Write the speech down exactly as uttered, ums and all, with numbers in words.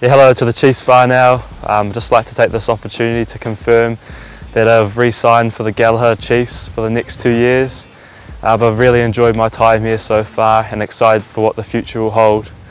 Yeah, hello to the Chiefs bar now. Um, just like to take this opportunity to confirm that I've re-signed for the Gallagher Chiefs for the next two years. Uh, I've really enjoyed my time here so far and excited for what the future will hold.